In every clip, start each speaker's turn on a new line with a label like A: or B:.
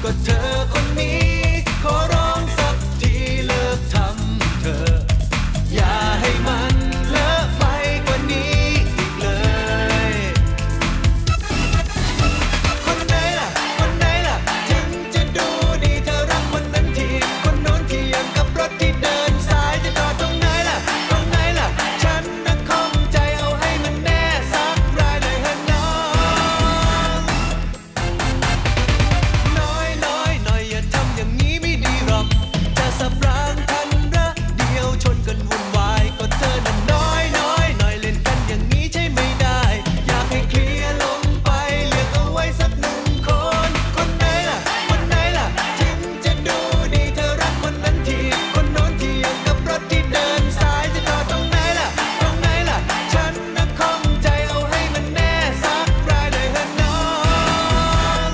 A: ก็เธอคนนี้ขอร้องสักทีเลิกทำเธออย่าให้มันเลอะไปกว่านี้อีกเลยคนไหนล่ะถึงจะดูดีเธอรักคนนั้นทีคนโน้นที่ยังกับรถที่เดินสายจะจอดตรงไหนล่ะฉันน่ะข้องใจเอาให้มันแน่สักรายเลยเถอะน้องน้อยหน่อยอย่าทำอย่างนี้ไม่ดีหรอกจะสับรางทันระเดียวชนกันวุ่นวายก็เธอน่ะน้อยหน่อยเล่นกันอย่างนี้ใช่ไม่ได้อยากให้เคลียร์ลงไปเลือกเอาไว้สักหนึ่งคนไหนล่ะถึงจะดูดีเธอรักคนนั้นทีคนโน้นที่ยังกับรถที่เดินสายจะจอดตรงไหนล่ะฉันน่ะข้องใจเอาให้มันแน่สักรายเลยเถอะน้อง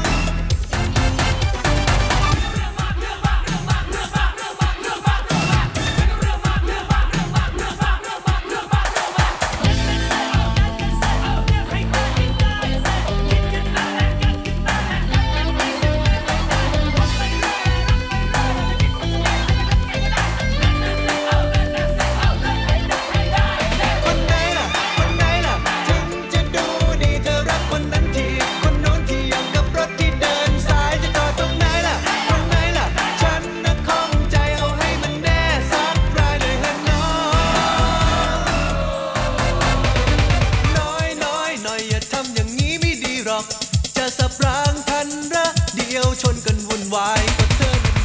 A: คนไหนล่ะถึงจะดูดีเธอรักคนนั้นทีคนโน้นที่ยังกับรถที่เดินสายจะจอดตรงไหนล่ะฉันน่ะข้องใจเอาให้มันแน่สักรายเลยเถอะน้องน้อยอย่าทำอย่างนี้ไม่ดีหรอกจะสับรางทันระเดียวชนกันวุ่นวายก็เธอน่ะ